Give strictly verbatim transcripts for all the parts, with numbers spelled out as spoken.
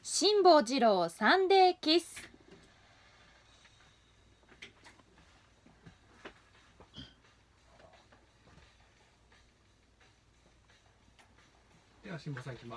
辛坊治郎サンデーキス。 では辛坊さんいきます。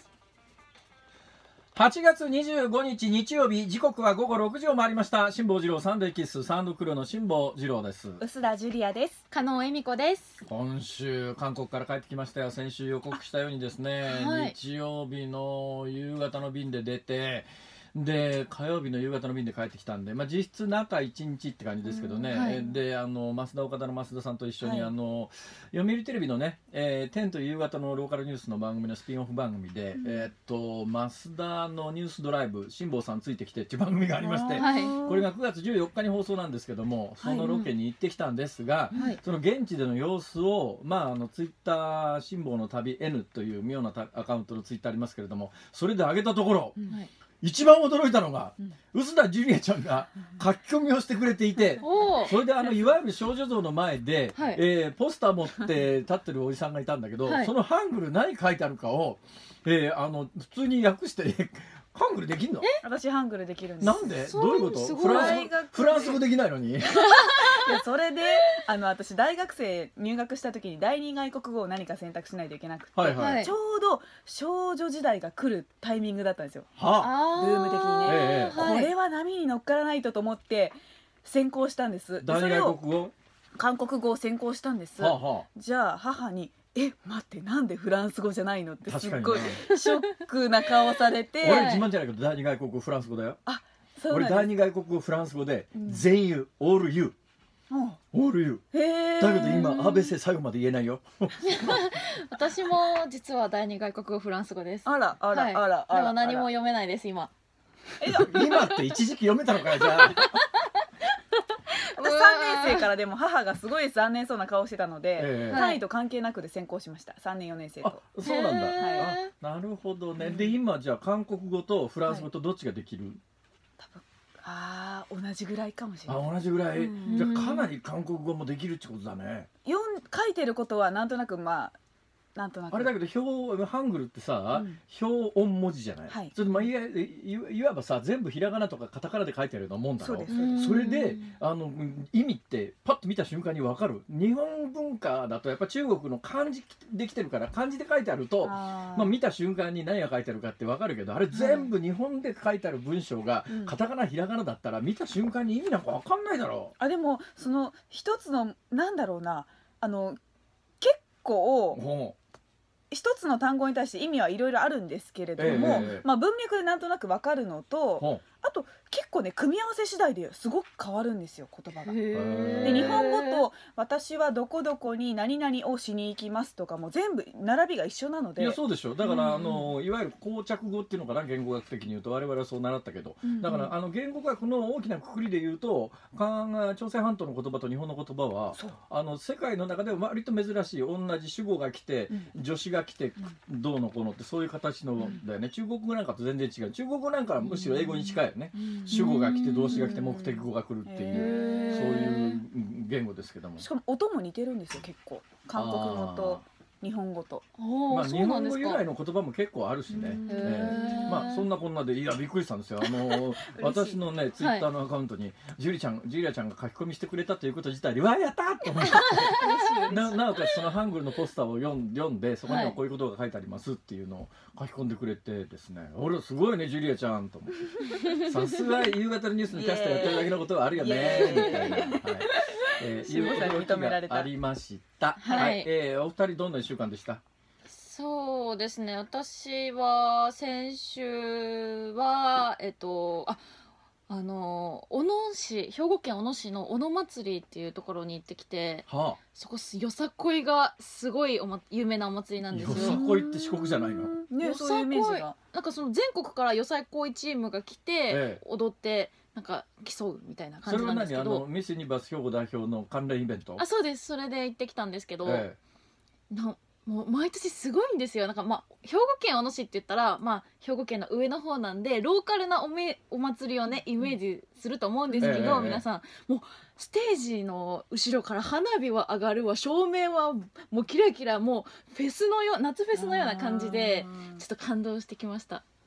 はちがつにじゅうごにち日曜日、時刻はごごろくじを回りました。辛坊治郎サンデーキス、サウンドクルーの辛坊治郎です。 臼田ジュリアです。 加納恵美子です。 今週韓国から帰ってきましたよ。先週予告したようにですね、はい、日曜日の夕方の便で出て、で火曜日の夕方の便で帰ってきたんで、まあ、実質中いちにちって感じですけどね、はい、であの増田岡田の増田さんと一緒に、はい、あの読売テレビのね、えー、テンと夕方のローカルニュースの番組のスピンオフ番組で、うん、えー、っと増田のニュースドライブ辛坊さんついてきてっていう番組がありまして、はい、これがくがつじゅうよっかに放送なんですけども、そのロケに行ってきたんですが、はい、その現地での様子を、まあ、あのツイッター辛坊の旅 N という妙なアカウントのツイッターありますけれども、それで上げたところ、うん、はい、一番驚いたのが、うん、臼田ジュリアちゃんが書き込みをしてくれていて、うん、それであのいわゆる少女像の前で、はい、えー、ポスター持って立ってるおじさんがいたんだけど、はい、そのハングル何書いてあるかを、えー、あの普通に訳してハングルできるの？ 私ハングルできるんです。 なんで？どういうこと？フランス語、フランス語できないのに？いや、 それであの私大学生入学した時に第二外国語を何か選択しないといけなくて、はいはい、ちょうど少女時代が来るタイミングだったんですよ。はあ、ブーム的にね、ええ、これは波に乗っからないとと思って専攻したんです。 第二外国語？ 韓国語を専攻したんです。はあはあ、じゃあ母にえ、待って、なんでフランス語じゃないのってすっごいショックな顔されて、 俺自慢じゃないけど第二外国語フランス語だよ。あ、そうなんです。俺第二外国語フランス語で、うん、全ユオールユー、オールユー。だけど今アーベセ最後まで言えないよ。 私も実は第二外国語フランス語です。 あらあら、はい、あらあら。 でも何も読めないです今。 え、今って一時期読めたのかよじゃあ。 私さんねん生からでも母がすごい残念そうな顔してたので、えー、単位と関係なくで専攻しました。さんねんよねん生と。 あ、そうなんだ、はい、あ、なるほどね。で今じゃあ韓国語とフランス語とどっちができる？はい、 多分あー同じぐらいかもしれない。 あ、同じぐらい、うん、じゃあかなり韓国語もできるってことだね。 読ん書いてることはなんとなくまあなんとなくあれだけど表ハングルってさ、うん、表音文字じゃない、はい、それでまあいわいわばさ全部ひらがなとかカタカナで書いてあるようなもんだろ。 そ, それであの意味ってパッと見た瞬間に分かる。日本文化だとやっぱ中国の漢字できてるから漢字で書いてあるとあ、まあ、見た瞬間に何が書いてあるかって分かるけど、あれ全部日本で書いてある文章がカタカナひらがなだったら見た瞬間に意味なんか分かんないだろう。 あ、でもその一つのなんだろうな、あの結構一つの単語に対して意味はいろいろあるんですけれども、ええ、まあ、文脈でなんとなく分かるのと、あと結構ね組み合わせ次第ですごく変わるんですよ、言葉が。で日本語と私はどこどこに何々をしに行きますとかも全部並びが一緒なので。 いやそうでしょ。だから、うん、あのいわゆる膠着語っていうのかな、言語学的に言うと我々はそう習ったけど、うん、だからあの言語学の大きな括りで言うと朝鮮半島の言葉と日本の言葉はあの世界の中では割と珍しい、同じ主語が来て、うん、助詞が来て、うん、どうのこうのってそういう形のだよね、うん、中国語なんかと全然違う。中国語なんかはむしろ英語に近いよね、うん、主語が来て動詞が来て目的語が来るっていう、そういう言語ですけども、 しかも音も似てるんですよ結構、韓国語と日本語と。 まあ日本語由来の言葉も結構あるしね、えー、まあそんなこんなで、いやびっくりしたんですよ。あの私のねツイッターのアカウントに、はい、ジュリちゃんジュリアちゃんが書き込みしてくれたということ自体で、わやったーと思ってな, なおかつそのハングルのポスターを読ん読んで、そこにはこういうことが書いてありますっていうのを書き込んでくれてですね、俺すごいねジュリアちゃんと思って、さすが夕方のニュースのキャスターやってるだけのことはあるよねみたいな、はい、えー、いうことがありました。はい、はい、えー、お二人どんないっしゅうかんでした？ そうですね、私は先週はえっとああの小野市、兵庫県小野市の小野祭りっていうところに行ってきて、はあ、そこよさこいがすごいお、ま、有名なお祭りなんですよ。 よさこいって四国じゃないの？ ね、そういうイメージが。 なんかその全国からよさこいチームが来て、ええ、踊ってなんか競うみたいな感じなんですけど。 それは何、あのミスユニバース兵庫代表の関連イベント？ あ、そうです。それで行ってきたんですけど、ええ、なもう毎年すごいんですよ。なんかまあ兵庫県小野市って言ったら、まあ、兵庫県の上の方なんでローカルなおめお祭りをねイメージすると思うんですけど、ええ、皆さんもうステージの後ろから花火は上がるわ、照明はもうキラキラ、もうフェスのよう夏フェスのような感じでちょっと感動してきました。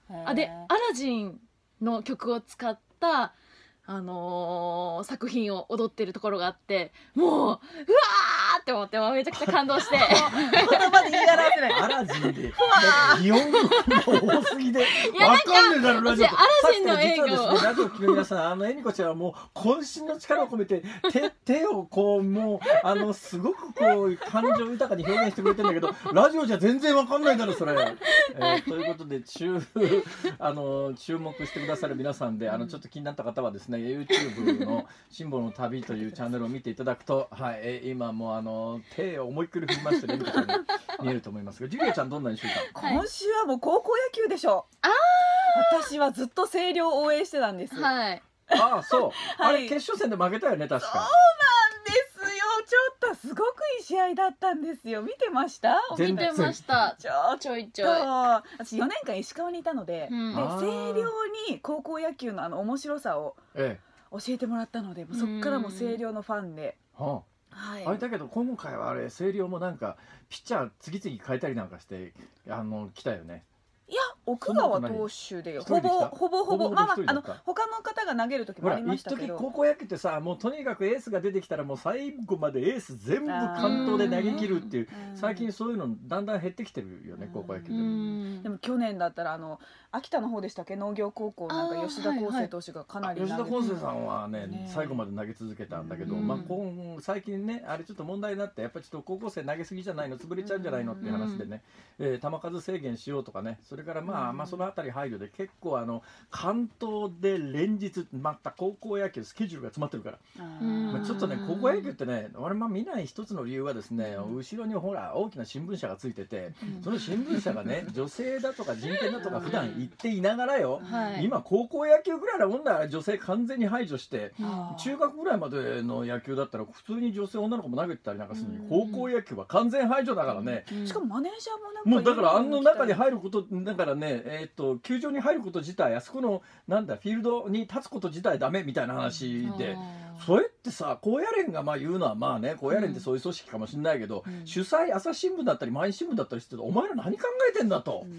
あでアラジンの曲を使ったあのー、作品を踊ってるところがあって、もううわーって思ってもうめちゃくちゃ感動して言葉で言い表せない。 アラジンで擬音が多すぎでわかんねえだろラジオ。 アラジンの映画を実はですね、ラジオを聞く皆さん、あのえみこちゃんはもう渾身の力を込めて手手をこうもうあのすごくこう感情豊かに表現してくれてるんだけど、ラジオじゃ全然わかんないだろそれ。えー、ということで注あの注目してくださる皆さんで、あのちょっと気になった方はですね、YouTube のシンボルの旅というチャンネルを見ていただくと、はい、え今もうあの手を思いっきり振りましてね、みたいに見えると思いますが、ジュリアちゃんどんなにしゅうかん？ 今週はもう高校野球でしょ。あ私はずっと星稜を応援してたんです。 はい。 ああそう、 はい、 あれ決勝戦で負けたよね確か。 そうなんですよ。ちょっとすごくいい試合だったんですよ。見てました？ 見てました。 ちょちょいちょい。 私よねんかん石川にいたので、うん、で星稜に高校野球のあの面白さを教えてもらったので、もうそっからも星稜のファンで。はあはい、あれだけど今回はあれ星稜もなんかピッチャー次々変えたりなんかしてあの来たよね。 いや奥川投手でほぼほぼほぼまあまああの他の方が投げる時もありましたけど、 一時高校野球ってさ、もうとにかくエースが出てきたらもう最後までエース全部完投で投げ切るっていう、最近そういうのだんだん減ってきてるよね高校野球でも。 でも去年だったらあの秋田の方でしたっけ、農業高校なんか吉田康生投手がかなり投げて、 吉田康生さんはね、ね最後まで投げ続けたんだけど、まあ今最近ねあれちょっと問題になって、やっぱりちょっと高校生投げすぎじゃないの、潰れちゃうんじゃないのっていう話でね、えー、球数制限しようとかね、それからまあまあそのあたり配慮で結構あの関東で連日また高校野球スケジュールが詰まってるから、まあ、ちょっとね高校野球ってね、俺まあ見ない一つの理由はですね、後ろにほら大きな新聞社がついてて、その新聞社がね女性だとか人権だとか普段言っていながらよ、はい、今高校野球ぐらいなもんだ、女性完全に排除して、中学ぐらいまでの野球だったら普通に女性女の子も投げてたりなんかするのに、高校野球は完全排除だからね、 しかもマネージャーもなんかもうだからあの中に入ることだからね、えー、っと球場に入ること自体、あそこのなんだフィールドに立つこと自体ダメみたいな話で、それってさ高野連がまあ言うのはまあね、高野連ってそういう組織かもしれないけど、うん、主催朝日新聞だったり毎日新聞だったりしてお前ら何考えてんだと、うん、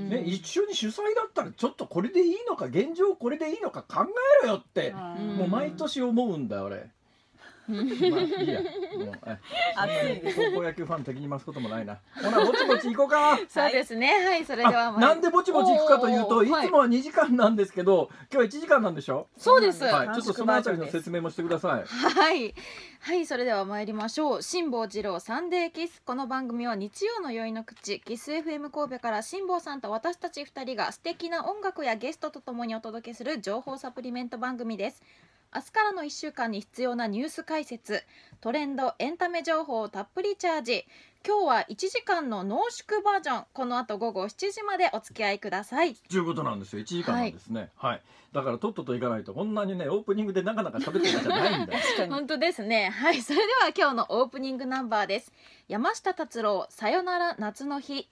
ね、一緒に主催だったらちょっとこれでいいのか、現状これでいいのか考えろよって、うん、もう毎年思うんだよ俺。まあいいや、もう暑いです。高校野球ファン的に増すこともないな。ほらぼちぼち行こうか。 そうですね、はい、それではなんでぼちぼち行くかというと、いつもはにじかんなんですけど、今日はいちじかんなんでしょ。 そうです。 はい、ちょっとそのあたりの説明もしてください。 はいはい、それでは参りましょう。辛坊治郎サンデーキス。この番組は日曜の宵の口キス エフエム 神戸から辛坊さんと私たちふたりが素敵な音楽やゲストとともにお届けする情報サプリメント番組です。明日からのいっしゅうかんに必要なニュース解説、トレンド、エンタメ情報をたっぷりチャージ。今日はいちじかんの濃縮バージョン、この後午後しちじまでお付き合いくださいということなんですよ。いちじかんなんですね、はい、はい、だからとっとといかないとこんなにねオープニングでなかなか喋ってるじゃないんだよ本当ですね。はい、それでは今日のオープニングナンバーです。山下達郎、さよなら夏の日。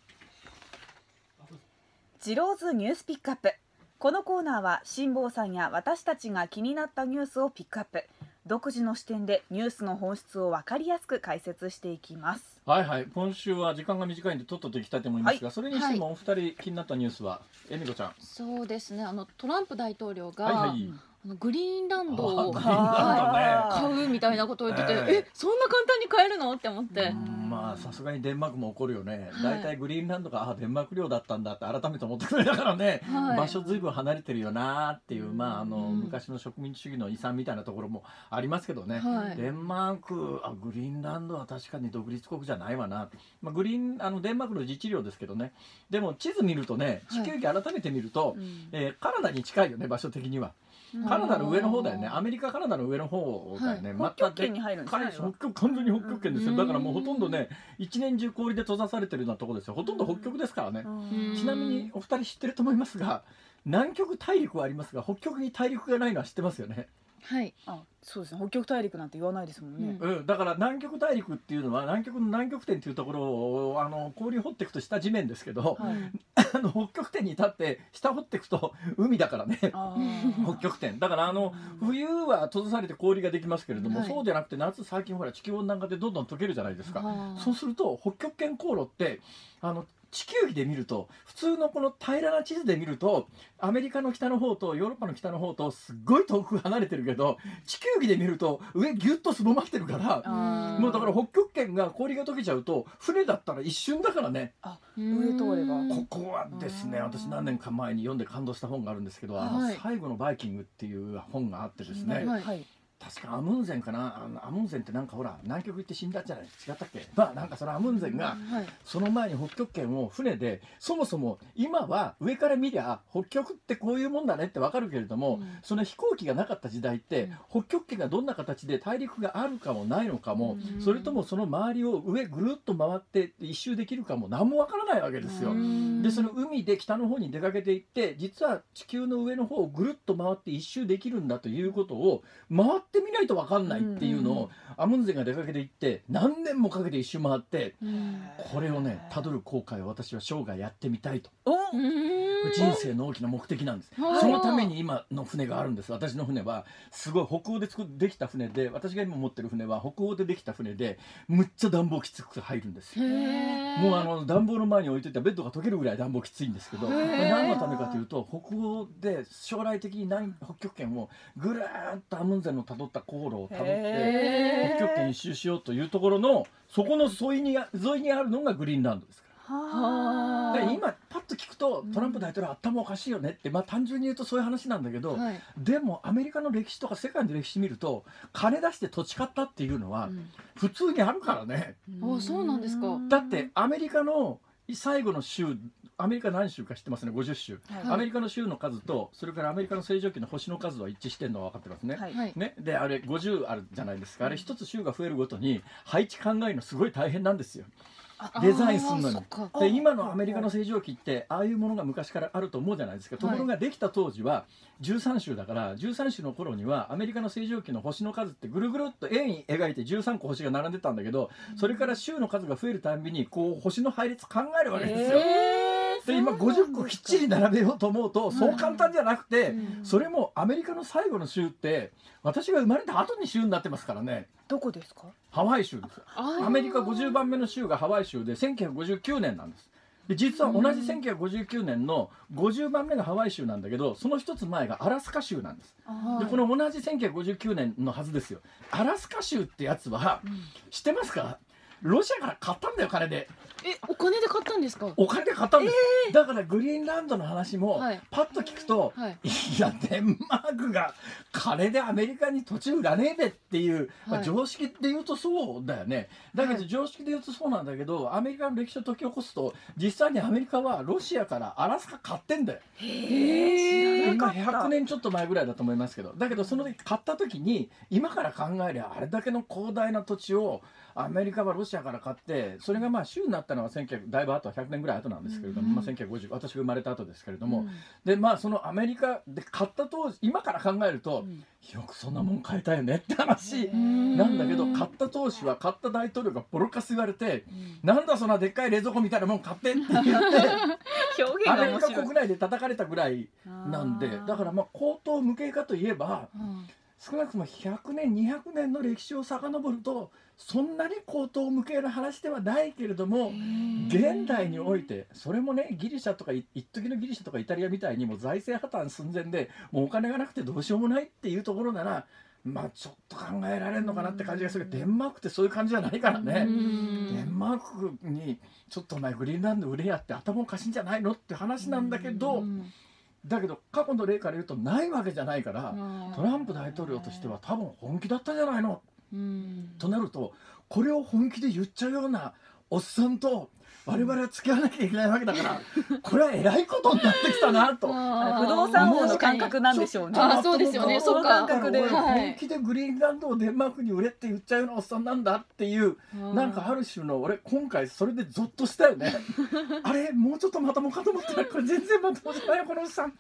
ジローズニュースピックアップ。このコーナーは辛坊さんや私たちが気になったニュースをピックアップ、独自の視点でニュースの本質を分かりやすく解説していきます。 はいはい、今週は時間が短いんでとっとといきたいと思いますが、はい、それにしてもお二人気になったニュースはえみこちゃん。 そうですね、あのトランプ大統領が、 はいはい、 あのグリーンランドを買うみたいなことを言ってて、えー、えそんな簡単に買えるのって思って、 まあさすがにデンマークも怒るよね、だいたいグリーンランドがあデンマーク領だったんだって改めて思ってくれたからね、はい、場所ずいぶん離れてるよなっていう、まあ、あの昔の植民地主義の遺産みたいなところもありますけどね、はい、デンマークあグリーンランドは確かに独立国じゃないわな、まあ、グリーンあのデンマークの自治領ですけどね、でも地図見るとね地球儀改めて見ると、はい、えー、カナダに近いよね場所的には。カナダの上の方だよね、アメリカカナダの上の方だよね、 はい、北極圏に入るんですね。 北極完全に北極圏ですよ。だからもうほとんどね一年中氷で閉ざされてるようなところですよ。ほとんど北極ですからね。ちなみにお二人知ってると思いますが、南極大陸はありますが北極に大陸がないのは知ってますよね。 はい、 あそうですね、北極大陸なんて言わないですもんね、 うんうん、だから南極大陸っていうのは南極の南極点っていうところをあの氷掘っていくと下地面ですけど、はい、あの北極点に立って下掘っていくと海だからね北極点だからあの冬は閉ざされて氷ができますけれども、はい、そうじゃなくて夏最近ほら地球温暖化でどんどん溶けるじゃないですか。そうすると北極圏航路ってあの地球儀で見ると普通のこの平らな地図で見るとアメリカの北の方とヨーロッパの北の方とすっごい遠く離れてるけど、地球儀で見ると上ギュッとすぼまってるから、もうだから北極圏が氷が溶けちゃうと船だったら一瞬だからね。 あ、上通れば。 ここはですね、私何年か前に読んで感動した本があるんですけど、あの最後のバイキングっていう本があってですね、はい、確かアムンゼンかな、あのアムンゼンってなんかほら南極行って死んだんじゃない、違ったっけ。まあなんかそのアムンゼンがその前に北極圏を船で、そもそも今は上から見りゃ北極ってこういうもんだねってわかるけれども、うん、その飛行機がなかった時代って、うん、北極圏がどんな形で大陸があるかもないのかも、うん、それともその周りを上ぐるっと回って一周できるかも何もわからないわけですよ。うん、でその海で北の方に出かけていって、実は地球の上の方をぐるっと回って一周できるんだということを回ってみないと分かんないっていうのを、うん、アムンゼンが出かけていって何年もかけて一周回って、うん、これをねたどる航海を私は生涯やってみたいと。人生の大きな目的なんです。そのために今の船があるんです。私の船はすごい北欧で作できた船で、私が今持ってる船は北欧でできた船でむっちゃ暖房きつく入るんです。もうあの暖房の前に置いといたベッドが溶けるぐらい暖房きついんですけど、何のためかというと、北欧で将来的に南北極圏をぐるーっとアムンゼンのたどった航路をたどって北極圏一周しようというところの、そこの沿いに沿いにあるのがグリーンランドですから。はで今パッと聞くとトランプ大統領頭おかしいよねって、まあ単純に言うとそういう話なんだけど、はい、でもアメリカの歴史とか世界の歴史見ると、金出して土地買ったっていうのは普通にあるからね。 うん、あ、そうなんですか。 だってアメリカの最後の州、アメリカ何州か知ってますね。ごじゅっ州、はい、アメリカの州の数とそれからアメリカの星条旗の星の数は一致してるのは分かってますね。はい、ねであれごじゅうあるじゃないですか。あれ一つ州が増えるごとに配置考えるのすごい大変なんですよ。デザインするのに。で今のアメリカの星条旗ってああいうものが昔からあると思うじゃないですか。ところができた当時はじゅうさん州だから、じゅうさん州の頃にはアメリカの星条旗の星の数ってぐるぐるっと円に描いてじゅうさんこ星が並んでたんだけど、それから州の数が増えるたんびにこう星の配列考えるわけですよ。で今ごじゅっこきっちり並べようと思うとそう簡単じゃなくて、それもアメリカの最後の州って私が生まれた後に州になってますからね。 どこですか？ ハワイ州です。アメリカごじゅうばんめの州がハワイ州でせんきゅうひゃくごじゅうきゅうねんなんです。で実は同じせんきゅうひゃくごじゅうきゅうねんのごじゅうばんめがハワイ州なんだけど、その一つ前がアラスカ州なんです。でこの同じせんきゅうひゃくごじゅうきゅうねんのはずですよ。アラスカ州ってやつは、うん、知ってますか？ロシアから買ったんだよ、金で。 え、お金で買ったんですか？ お金で買ったんです、えー、だからグリーンランドの話も、はい、パッと聞くと、はい、いやデンマークが金でアメリカに土地売らねえでっていう、はい、まあ、常識で言うとそうだよね。だけど常識で言うとそうなんだけど、アメリカの歴史を解き起こすと実際にアメリカはロシアからアラスカ買ってんだよ。へえ。今ひゃくねんちょっと前ぐらいだと思いますけど、だけどその時買った時に今から考えりゃあれだけの広大な土地をアメリカはロシアから買って、それがまあ州になったのはせんきゅうひゃくだいぶ後ひゃくねんぐらい後なんですけれども、うん、まあ、せんきゅうひゃくごじゅう私が生まれた後ですけれども、うん、でまあそのアメリカで買った当時今から考えると、うん、よくそんなもん買えたよねって話なんだけど、買った当時は買った大統領がボロカス言われて、うん、なんだそんなでっかい冷蔵庫みたいなもん買ってって言って表現が面白い。アメリカ国内で叩かれたぐらいなんで、だからまあ口頭無形かといえば、うん、少なくともひゃくねんにひゃくねんの歴史を遡るとそんなに口頭無形な話ではないけれども、現代においてそれもね、ギリシャとか一時のギリシャとかイタリアみたいにもう財政破綻寸前でもうお金がなくてどうしようもないっていうところなら、まあちょっと考えられるのかなって感じがするけど、デンマークってそういう感じじゃないからね。デンマークにちょっとお前グリーンランド売れやって頭おかしいんじゃないのって話なんだけど、だけど過去の例から言うとないわけじゃないから、トランプ大統領としては多分本気だったんじゃないのとなると、これを本気で言っちゃうようなおっさんと我々は付き合わなきゃいけないわけだから、これはえらいことになってきたなと。 不動産王の感覚なんでしょうね。 あ、そうですよね。その感覚で本気でグリーンランドをデンマークに売れって言っちゃうようなおっさんなんだっていう、なんかある種の、俺今回それでゾッとしたよね。あれもうちょっとまともかと思ったらこれ全然まともじゃないよこのおっさん。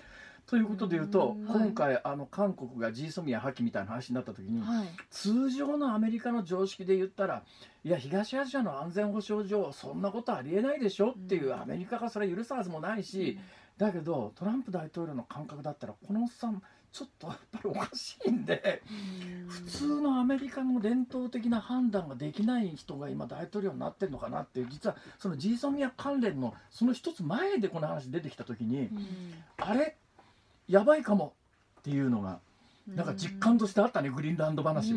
ということで言うと、 うん今回あの韓国がジーソミア破棄みたいな話になった時に、 はい通常のアメリカの常識で言ったら、いや東アジアの安全保障上そんなことありえないでしょっていう、 うんアメリカがそれ許すはずもないし、だけどトランプ大統領の感覚だったらこのおっさんちょっとやっぱりおかしいんで、普通のアメリカの伝統的な判断ができない人が今大統領になってるのかなっていう、実はそのジーソミア関連のその一つ前でこの話出てきた時に、 うんあれやばいかもっていうのがなんか実感としてあったね、グリーンランド話は。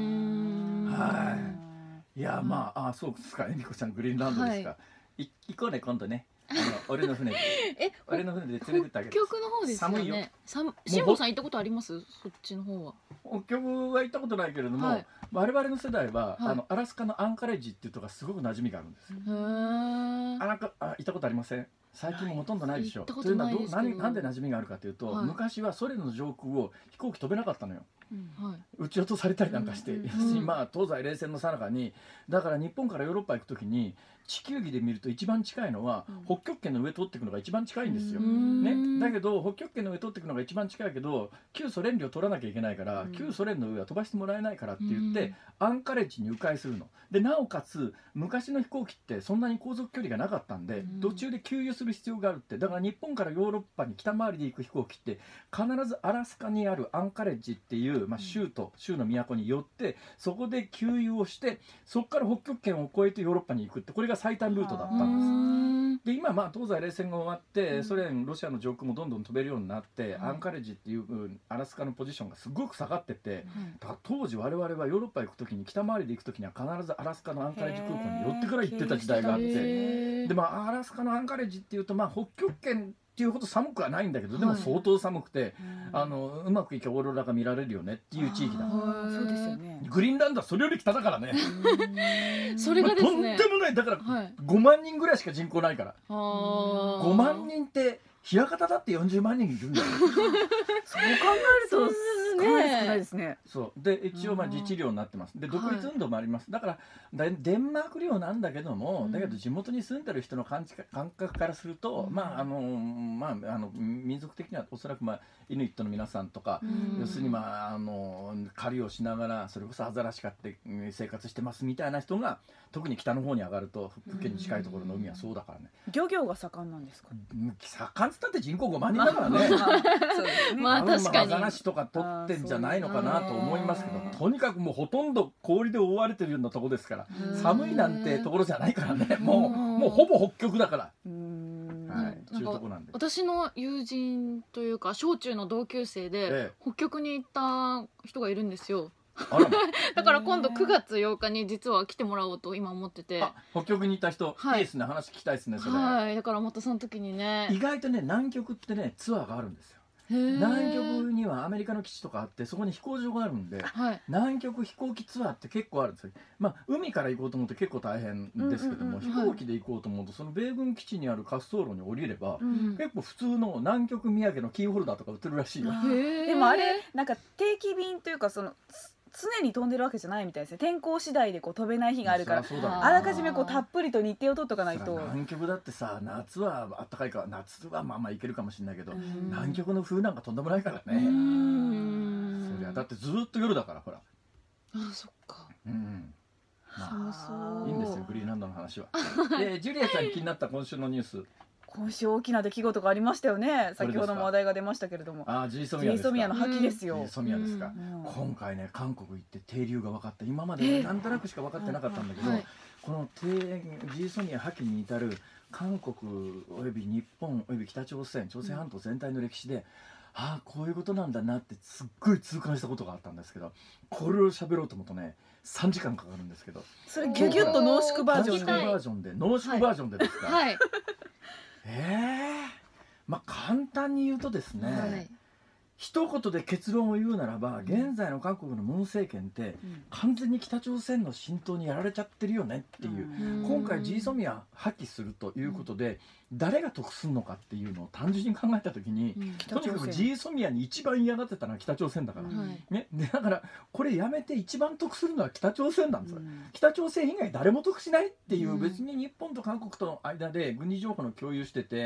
はいいやまあ、あそうですか、えみこちゃんグリーンランドですか、い行こうね今度ね、あの俺の船でえ俺の船で連れてってあげる。 北極の方ですよ寒いよね。さんしんぼさん行ったことあります？そっちの方は。 北極は行ったことないけれども、 はい我々の世代は、 はいあのアラスカのアンカレッジっていうとこがすごく馴染みがあるんですよ。 へーあなんかあ行ったことありません？最近もほとんどないでしょ。 行ったことないですけどというのはどう何なんで馴染みがあるかというと、 はい昔はソ連の上空を飛行機飛べなかったのよ。 はい撃ち落とされたりなんかして、 うん要するにまあ東西冷戦の最中に、だから日本からヨーロッパ行くときに地球儀で見ると一番近いのは、 うん北極圏の上通っていくのが一番近いんですよ。 うんね、だけど北極圏の上通っていくのが一番近いけど旧ソ連領取らなきゃいけないから、 うん旧ソ連の上は飛ばしてもらえないからって言って、 うんアンカレッジに迂回するので、なおかつ昔の飛行機ってそんなに航続距離がなかったんで、 うん途中で給油する必要があるって、だから日本からヨーロッパに北回りで行く飛行機って必ずアラスカにあるアンカレッジっていう、まあ、州と州の都に寄ってそこで給油をして、そこから北極圏を越えてヨーロッパに行くって、これが最短ルートだったんです。 うんで今まあ東西冷戦が終わって、 うんソ連ロシアの上空もどんどん飛べるようになって、 はいアンカレッジっていううんアラスカのポジションがすごく下がってて、 はいだから当時我々はヨーロッパ行く時に北回りで行く時には必ずアラスカのアンカレッジ空港に寄ってから行ってた時代があっへて、 へーでまあアラスカのアンカレッジっていうとまあ北極圏っていうほど寒くはないんだけど、でもはい相当寒くて、 うんあのうまくいけばオーロラが見られるよねっていう地域だ。 あーそうですよね。 グリーンランドはそれより北だからね、 それがですねまあとんでもないだからはいごまん人ぐらいしか人口ないから、 あーごまん人って枚方だってよんじゅうまん人いるんだよ。 そう考えるとそうですね少ない少ないですね。 そうで一応まあ自治領になってます。で独立運動もあります。だからだデンマーク領なんだけども、 うんだけど地元に住んでる人の感じ感覚からすると、 うんまああのまああの民族的にはおそらくまあイヌイットの皆さんとか、 うん要するにまああの狩りをしながらそれこそアザラシ飼ってうん生活してますみたいな人が特に北の方に上がると、福建に近いところの海はそうだからね。 漁業が盛んなんですか。 うん盛んつったって人口ごまん人だからね。 そうですね。 まあ多分確かにアザラシとか取ってんじゃないのかなと思いますけど、 あーとにかくもうほとんど氷で覆われてるようなとこですから、 うん寒いなんてところじゃないからね、もううんもうほぼ北極だから、 うーんはい、 なんかそういうとこなんで。 私の友人というか小中の同級生で、 ええ北極に行った人がいるんですよ。 あらまだから今度へーくがつようかに実は来てもらおうと今思ってて、 あ北極にいた人、 はいいいですね、話聞きたいですねそれ、 はい、だからまたその時にね意外とね南極ってねツアーがあるんですよ。 へー南極にはアメリカの基地とかあってそこに飛行場があるんで、 はい南極飛行機ツアーって結構あるんですよ。まあ海から行こうと思うと結構大変ですけども、 うんうんうん飛行機で行こうと思うとその米軍基地にある滑走路に降りれば、 うん結構普通の南極土産のキーホルダーとか売ってるらしいよ。 あへーでもあれなんか定期便というかそのつ常に飛んでるわけじゃないみたいですね。天候次第でこう飛べない日があるから、 そりゃそうだろうあらかじめこうたっぷりと日程を取っとかないと。 南極だってさ夏は暖かいから夏はまあまあ行けるかもしれないけど、 うん南極の冬なんかとんでもないからうね、 んそりゃだってずーっと夜だからほら、 あそっかうんま寒そうあ、いいんですよグリーンランドの話は。でジュリアちゃんに気になった今週のニュース、 今週大きな出来事がありましたよね。 これですか先ほども話題が出ましたけれども、 あージーソジミアですか。 ーソミアの破棄ですよジー。ソミアですか、 うん今回ね韓国行って停留が分かった。今までなんとなくしか分かってなかったんだけど、 はいこの停ジーソミア破棄に至る韓国および日本および北朝鮮朝鮮半島全体の歴史で、ああこういうことなんだなってすっごい痛感したことがあったんですけど、これを喋ろうと思うとねさんじかんかかるんですけど、 それギュギュッと濃縮バージョン濃縮で。 バージョンで濃縮バージョンでですか、 はいええまあ簡単に言うとですね、 はい一言で結論を言うならば、現在の韓国のムン政権って完全に北朝鮮の浸透にやられちゃってるよねっていう、 うん今回ジーソミア破棄するということで、誰が得するのかっていうのを単純に考えた時に、 うんとにかくジーソミアに一番嫌がってたのは北朝鮮だから、 うんはいね、でだからこれやめて一番得するのは北朝鮮なんですよ、 うん北朝鮮以外誰も得しないっていう、 うん別に日本と韓国との間で軍事情報の共有してて、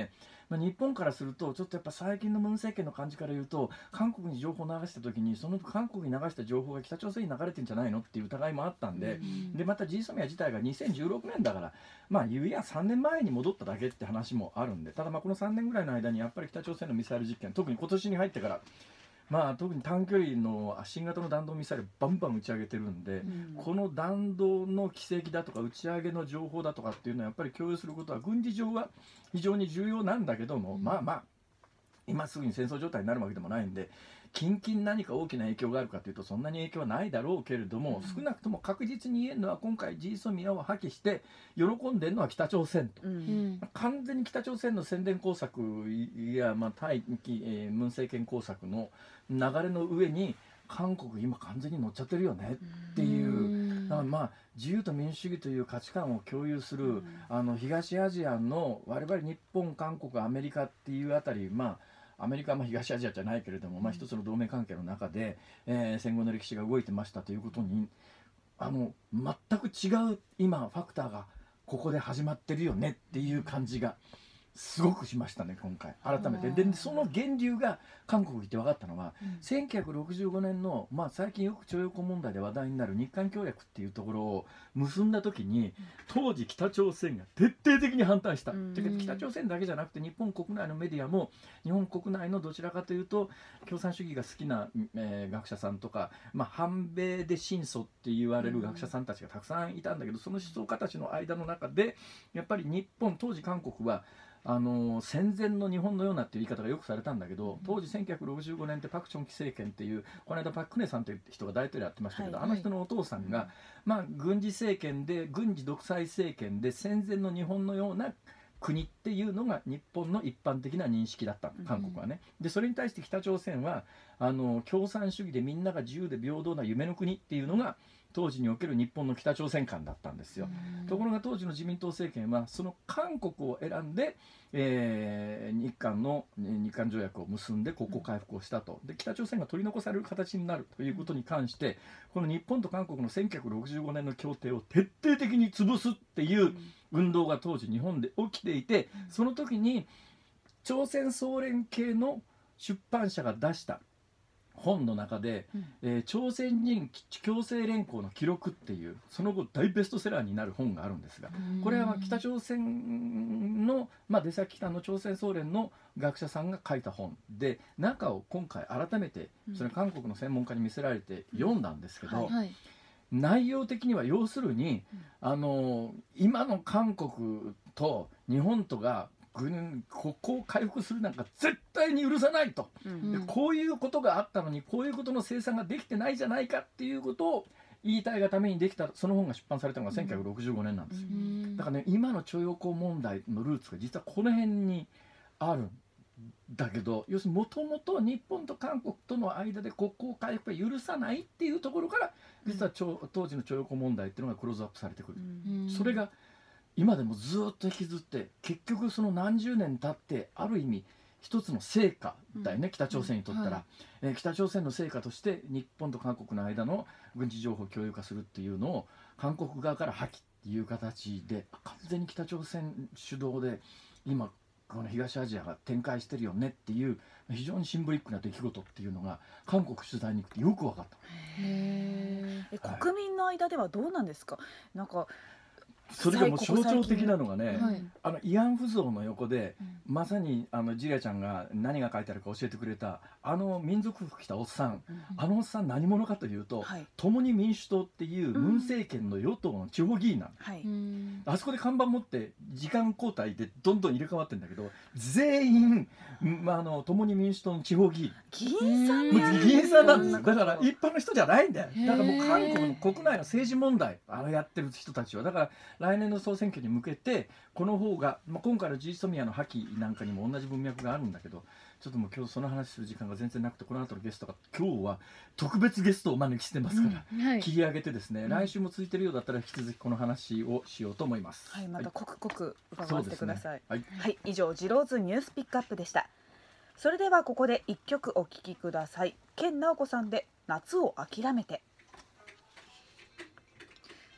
まあ、日本からするとちょっとやっぱ最近のムン政権の感じから言うと、韓国に情報を流した時にその韓国に流した情報が北朝鮮に流れてんじゃないのっていう疑いもあったんで、うん、でまた ジーソミア 自体がにせんじゅうろくねんだから、まあ言うやさんねんまえに戻っただけって話もあるんで、ただまあこのさんねんぐらいの間にやっぱり北朝鮮のミサイル実験、特に今年に入ってからまあ、特に短距離の新型の弾道ミサイルバンバン打ち上げてるんで、うん、この弾道の軌跡だとか打ち上げの情報だとかっていうのはやっぱり共有することは軍事上は非常に重要なんだけども、うん、まあまあ今すぐに戦争状態になるわけでもないんで、近々何か大きな影響があるかというとそんなに影響はないだろうけれども、うん、少なくとも確実に言えるのは今回 ジーソミアを破棄して喜んでるのは北朝鮮と、うん、完全に北朝鮮の宣伝工作や、まあ、対、えー、ムン政権工作の流れの上に韓国今完全に乗っちゃってるよねっていう、うん、だからまあ自由と民主主義という価値観を共有する、うん、あの東アジアの我々日本韓国アメリカっていうあたり、まあアメリカはまあ東アジアじゃないけれども、まあ、一つの同盟関係の中で、えー、戦後の歴史が動いてましたということにあの全く違う今ファクターがここで始まってるよねっていう感じがすごくしましたね今回改めて。でその源流が韓国行って分かったのは、うん、せんきゅうひゃくろくじゅうごねんの、まあ、最近よく徴用工問題で話題になる日韓協約っていうところを結んだ時に当時北朝鮮が徹底的に反対した、うん、てか北朝鮮だけじゃなくて日本国内のメディアも日本国内のどちらかというと共産主義が好きな、えー、学者さんとか、まあ、反米で親祖って言われる学者さんたちがたくさんいたんだけど、その思想家たちの間の中でやっぱり日本当時韓国はあの戦前の日本のようなっていう言い方がよくされたんだけど、当時せんきゅうひゃくろくじゅうごねんってパク・チョンキ政権っていうこの間パク・クネさんという人が大統領やってましたけど、はい、あの人のお父さんが、まあ、軍事政権で軍事独裁政権で戦前の日本のような国っていうのが日本の一般的な認識だった韓国はね。でそれに対して北朝鮮はあの共産主義でみんなが自由で平等な夢の国っていうのが当時における日本の北朝鮮観だったんですよ。ところが当時の自民党政権はその韓国を選んで、えー、日韓の日韓条約を結んで国交回復をしたと。で北朝鮮が取り残される形になるということに関してこの日本と韓国のせんきゅうひゃくろくじゅうごねんの協定を徹底的に潰すっていう運動が当時日本で起きていて、その時に朝鮮総連系の出版社が出した本の中で、うんえー、朝鮮人強制連行の記録っていうその後大ベストセラーになる本があるんですが、これは北朝鮮の、まあ、出先北の朝鮮総連の学者さんが書いた本で、中を今回改めてそれ韓国の専門家に見せられて読んだんですけど、うんはいはい、内容的には要するに、うん、あの今の韓国と日本とが国交を回復するなんか絶対に許さないと、うん、でこういうことがあったのにこういうことの生産ができてないじゃないかっていうことを言いたいがためにできたその本が出版されたのがせんきゅうひゃくろくじゅうごねんなんですよ、うん、だからね今の徴用工問題のルーツが実はこの辺にあるんだけど、要するにもともと日本と韓国との間で国交回復が許さないっていうところから実は、うん、当時の徴用工問題っていうのがクローズアップされてくる、うん、それが今でもずっと引きずって結局その何十年経ってある意味一つの成果だよね、うん、北朝鮮にとったら、うんはいえー、北朝鮮の成果として日本と韓国の間の軍事情報を共有化するっていうのを韓国側から破棄っていう形で完全に北朝鮮主導で今この東アジアが展開してるよねっていう非常にシンボリックな出来事っていうのが韓国取材に行くとよく分かった。 へえ、国民の間ではどうなんですか。なんかそれがもう象徴的なのがね、はい、あの慰安婦像の横で、うん、まさにあのジリアちゃんが何が書いてあるか教えてくれたあの民族服着たおっさん、うん、あのおっさん何者かというと、はい、共に民主党っていうムン政権の与党の地方議員なの、はい、あそこで看板持って時間交代でどんどん入れ替わってるんだけど全員、まあ、あの共に民主党の地方議員議員さんなん議員さんなんですよ。だから一般の人じゃないんだよ。だからもう韓国の国内の政治問題あのやってる人たちはだから来年の総選挙に向けてこの方が、まあ、今回のジーソミアの破棄なんかにも同じ文脈があるんだけど、ちょっともう今日その話する時間が全然なくて、この後のゲストが今日は特別ゲストをお招きしてますから、うんはい、切り上げてですね、うん、来週も続いてるようだったら引き続きこの話をしようと思います。 はい、また刻々伺わせてください。 ね、はい、 はい、以上ジローズニュースピックアップでした。それではここで一曲お聴きください。健直子さんで夏を諦めて。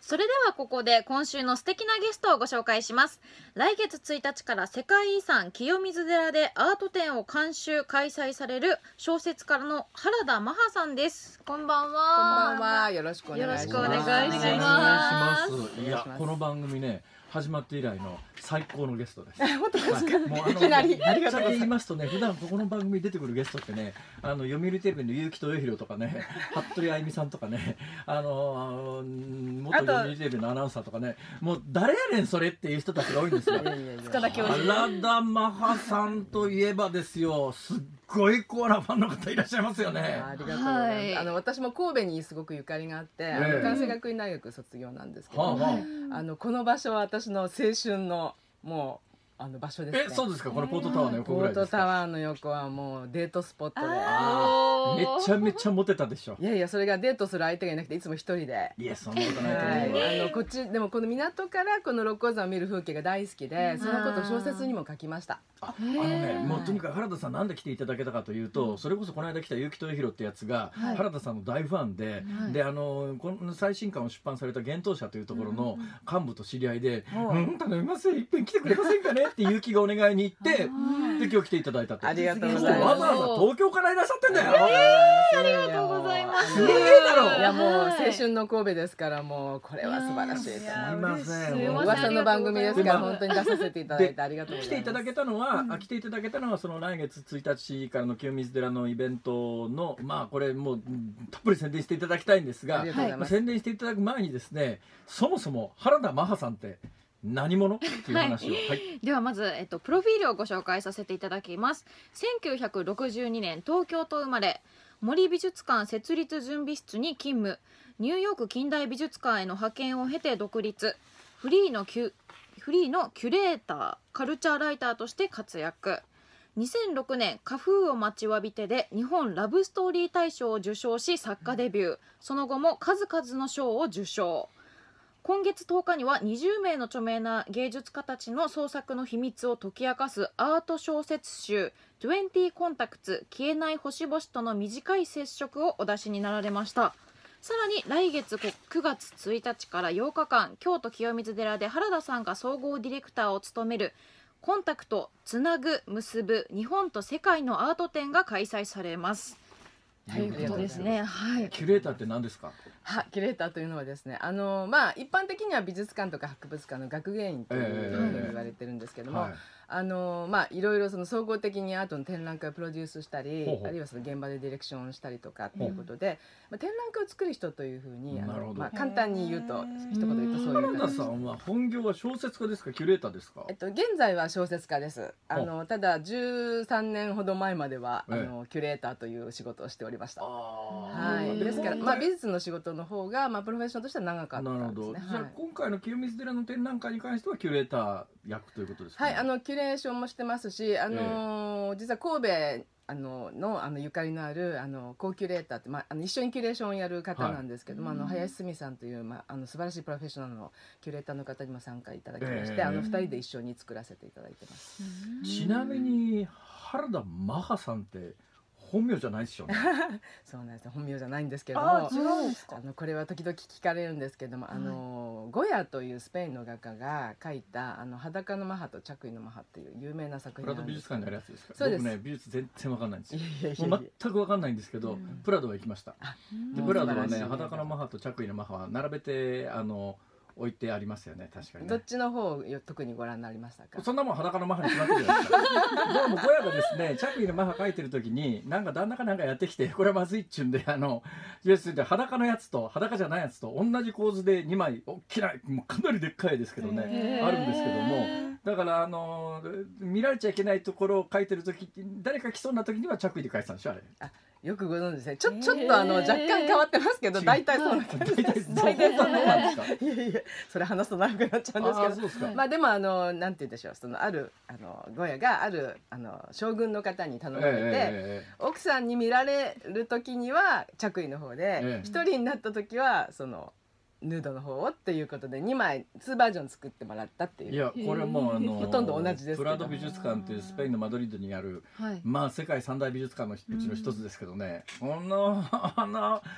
それではここで今週の素敵なゲストをご紹介します。来月ついたちから世界遺産清水寺でアート展を監修開催される小説家の原田マハさんです。こんばんは。 こんばんは。よろしくお願いします。 よろしくお願いします。 お願いします。いや、この番組ね、始まって以来の最高のゲストです。 本当ですか。 はい、もうあのいきなりありがとう言いますとね、普段ここの番組に出てくるゲストってね、あの読売テレビの結城豊弘とかね、服部あゆみさんとかね、あの元読売テレビのアナウンサーとかね、もう誰やねんそれっていう人たちが多いんですよ。 塚田教授。 原田マハさんといえばですよ、すっごいコアなファンの方いらっしゃいますよね。 ありがとうございます。はい、あの私も神戸にすごくゆかりがあって、えー、関西学院大学卒業なんですけど、はあはあ、あのこの場所は私の青春のもうあの場所ですね。 え、そうですか。このポートタワーの横ぐらいですか。 ポートタワーの横はもうデートスポットで、 めちゃめちゃモテたでしょ。 いやいや、それがデートする相手がいなくていつも一人で。 いや、そんなことないと思う。 はい、あのこっちでもこの港からこの六甲山を見る風景が大好きで、そのことを小説にも書きました。 あ、あのね、もうとにかく原田さんなんで来ていただけたかというと、それこそこの間来た結城豊弘ってやつが原田さんの大ファンで、であのこの最新刊を出版された幻冬舎というところの幹部と知り合いで、うん頼みますいっぺん来てくれませんかねって結城がお願いに行って、で今日来ていただいたと。 ありがとうございます。 わざわざ東京からいらっしゃってんだよ。 ありがとうございます。 すげえだろ。 いやもう青春の神戸ですからもうこれは素晴らしい。すみません。 噂の番組ですから本当に出させていただいてありがとうございます。 来ていただけたのは、あ来ていただけたのはその来月ついたちからの清水寺のイベントのまあこれもうたっぷり宣伝していただきたいんですが、宣伝していただく前にですね、そもそも原田マハさんって何者っていう話を、はいはい、 ではまず、えっと、プロフィールをご紹介させていただきます。せんきゅうひゃくろくじゅうにねん東京都生まれ、森美術館設立準備室に勤務、ニューヨーク近代美術館への派遣を経て独立、フリーのキュフリーのキュレーターカルチャーライターとして活躍。にせんろくねん花風を待ちわびてで日本ラブストーリー大賞を受賞し作家デビュー、その後も数々の賞を受賞。今月とおかにはにじゅうめいの著名な芸術家たちの創作の秘密を解き明かすアート小説集にじゅうコンタクツ消えない星々との短い接触をお出しになられました。さらに来月くがつついたちからようかかん京都清水寺で原田さんが総合ディレクターを務めるコンタクトつなぐ結ぶ日本と世界のアート展が開催されますということですね。はい。 キュレーターって何ですか？ は、キュレーターというのはですね、あのまあ一般的には美術館とか博物館の学芸員というふうに言われてるんですけども、えーはい、あのまあいろいろその総合的にアートの展覧会をプロデュースしたり、ほうほうあるいはその現場でディレクションしたりとかっていうことで、まあ、展覧会を作る人というふうにあの、まあ、簡単に言うと一言で言うとそういう原田さんは本業は小説家ですかキュレーターですか？ えっと現在は小説家です。あのただじゅうさんねんほど前までは、えー、あのキュレーターという仕事をしておりました。はい、ですから、まあ、美術の仕事の方が、まあ、プロフェッションとしては長かったんですね。なるほど。 じゃあ今回の清水寺の展覧会に関してはキュレーター役ということですかね？ はい、あのキュレーションもしてますし、あのー、実は神戸あののあのゆかりのあるあのコーキュレーターって、まあ、あの一緒にキュレーションをやる方なんですけども、はい、あの林澄さんという、まあ、あの素晴らしいプロフェッショナルのキュレーターの方にも参加いただきまして、えー、あのふたりで一緒に作らせていただいてます。 ちなみに原田マハさんって本名じゃないですよね。 そうなんです。本名じゃないんですけども、 あ、違うんですか。 あのこれは時々聞かれるんですけども、はい、あのゴヤというスペインの画家が描いたあの裸のマハと着衣のマハっていう有名な作品なんです。 プラド美術館にあるやつですか？ そうです。 僕ね美術全然わかんないんですよ。 いやいやいやもう全くわかんないんですけど、うん、プラドは行きました。でプラドはね裸のマハと着衣のマハは並べてあの置いてありますよね。確かに、ね、 どっちの方を特にご覧になりましたか？ そんなもん裸のマハに決まってるじゃないですか。どうも小屋がですね着衣のマハ描いてる時になんか旦那かなんかやってきてこれはまずいっちゅうんであの裸のやつと裸じゃないやつと同じ構図でにまい大きなもうかなりでっかいですけどねあるんですけども、だからあの見られちゃいけないところを描いてる時誰か来そうな時には着衣で描いてたんでしょあれ。あよくご存知ですね。ちょちょっとあの若干変わってますけど、大体そうな感じです。 大体そうなんですか。 いやいや、それ話すと長くなっちゃうんですけど、まあでもあのなんて言うんでしょう、そのあるあのゴヤがあるあの将軍の方に頼まれて、えー、奥さんに見られる時には着衣の方で、一、えー、人になった時はその。ヌードの方をっていうことでにまいにバージョン作ってもらったっていう。 いやこれもあのほとんど同じですけど、 プラド美術館というスペインのマドリードにある、はい、まあ世界三大美術館のうちの一つですけどね、このあの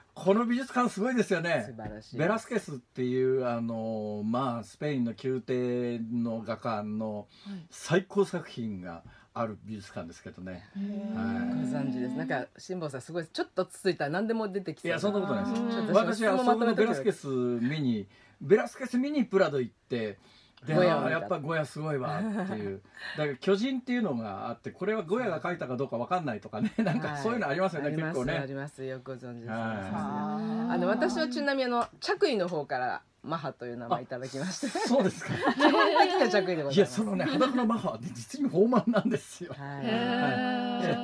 この美術館すごいですよね。 素晴らしい。 ベラスケスっていうあのまあスペインの宮廷の画家の最高作品がある美術館ですけどね。 はい、ご存知です。なんか辛坊さんすごいちょっとつついたら何でも出てきそう。 いやそんなことないです。私はそこのベラスケス見にベラスケス見にプラド行って。でやっぱゴヤすごいわっていうだから巨人っていうのがあってこれはゴヤが描いたかどうか分かんないとかねなんかそういうのありますよね、結構ね。 ありますよくご存知です。あの私はちなみにあの着衣の方からマハという名前いただきまして。 そうですか。 基本的な着衣でございます。 いやそのね裸のマハは実に豊満なんですよ。はい。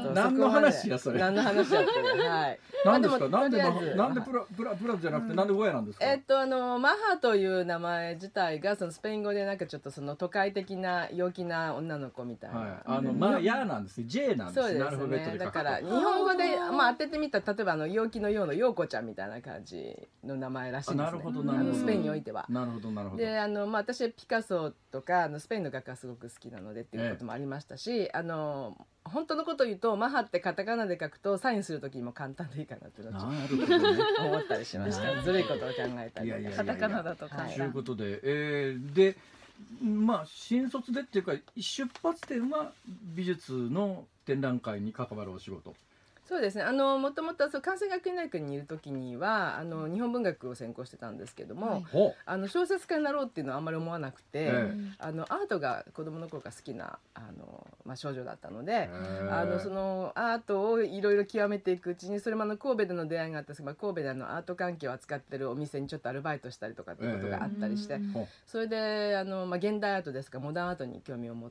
何の話やそれ。 何の話やってる。はい。 なんですか。なんでなんでプラプラプラじゃなくてなんでゴヤなんですか。 えっとあのマハという名前自体がそのスペイン語でなんかちょっとその都会的な陽気な女の子みたいな。 あのまあヤなんですね。ジェイなんですね。 そうですね。だから日本語でまあ当ててみた例えばあの陽気の陽の陽子ちゃんみたいな感じの名前らしいですね。 なるほどなるほど。 スペインにおいては。 なるほどなるほど。 であのまあ私はピカソとかあのスペインの画家すごく好きなのでっていうこともありましたし、あの本当のことを言うとマハってカタカナで書くとサインする時にも簡単でいいかなって思ったりしました。ずるいことを考えたりとか。 カタカナだとか。 ということで、えー、でまあ新卒でっていうか出発点は美術の展覧会に関わるお仕事。 そうですね。あのもともとそう関西学院大学にいる時にはあの日本文学を専攻してたんですけども、はい、あの小説家になろうっていうのはあんまり思わなくて、えー、あのアートが子供の頃から好きなあのまあ少女だったので、えー、あのそのアートをいろいろ極めていくうちにそれもあの神戸での出会いがあったんですけど、神戸であのアート関係を扱ってるお店にちょっとアルバイトしたりとかっていうことがあったりして、えー、それであのまあ現代アートですかモダンアートに興味を持って、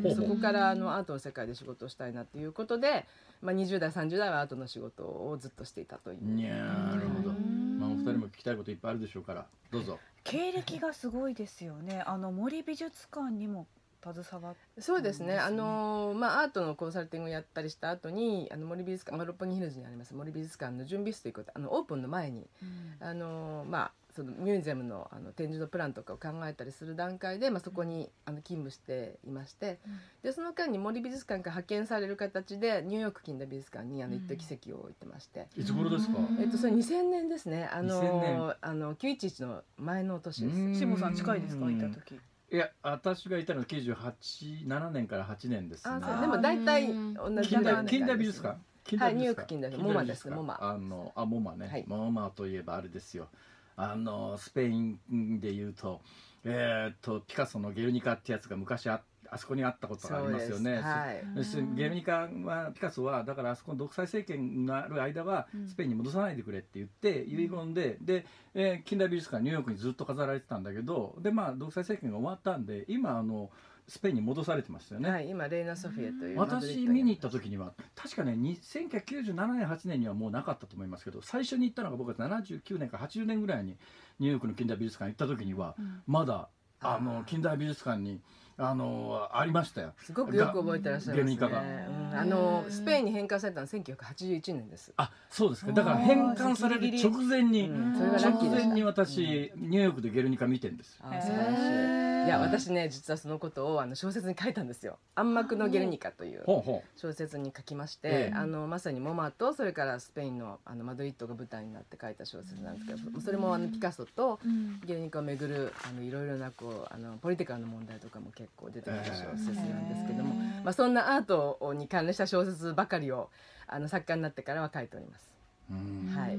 でそこからあのアートの世界で仕事をしたいなっていうことで。まあにじゅう代さんじゅう代はアートの仕事をずっとしていたという。 いやなるほど。まあお二人も聞きたいこといっぱいあるでしょうからどうぞ。 経歴がすごいですよね。あの森美術館にも携わって、 ね、そうですね。あのまあアートのコンサルティングをやったりした後にあの森美術館、まあ、六本木ヒルズにあります森美術館の準備室ということあのオープンの前に、うん、あのまあそのミュージアム の, あの展示のプランとかを考えたりする段階で、まあ、そこにあの勤務していまして、うん、でその間に森美術館から派遣される形でニューヨーク近代美術館にあの一時席を置いてまして、 うん、いつ頃ですか。 えっとそれにせんねんですね。あのあのきゅういちいちの前の年です。 しもさん近いですかいた時。 いや私がいたのはきゅうじゅうはち、ななねんからはちねんですね。 あでも大体同じ近代近代美術館。 はい、ニューヨーク近代モマですね。モマ。 あのあモマね。はい、モマといえばあれですよ。あのスペインでいうと、えー、とピカソの「ゲルニカ」ってやつが昔 あ, あそこにあったことがありますよね。はい、ゲルニカはピカソはだからあそこの独裁政権がある間はスペインに戻さないでくれって言って遺言で、うん、で、えー、近代美術館ニューヨークにずっと飾られてたんだけどで、まあ、独裁政権が終わったんで今あのスペインに戻されてましたよね。 はい、今レイナ・ソフィエという私見に行った時には確かねせんきゅうひゃくきゅうじゅうななねんはちねんにはもうなかったと思いますけど最初に行ったのが僕はななじゅうきゅうねんかはちじゅうねんぐらいにニューヨークの近代美術館行った時には、うん、まだあの近代美術館にあのありましたよ。 すごくよく覚えてらっしゃいますね。うん、あのスペインに返還されたのはせんきゅうひゃくはちじゅういちねんです。 あ、そうですか。だから返還される直前に、うん、直前に私、うん、ニューヨークでゲルニカ見てんです。 あ、素晴らしい。いや私ね実はそのことをあの小説に書いたんですよ。暗幕のゲルニカという小説に書きまして、あのまさにモマとそれからスペインのあのマドリッドが舞台になって書いた小説なんですけど、それもあのピカソとゲルニカをめぐるあのいろいろなこうあのポリティカルな問題とかも結構出てきた小説なんですけども、まあそんなアートに関連した小説ばかりをあの作家になってからは書いております。 はい。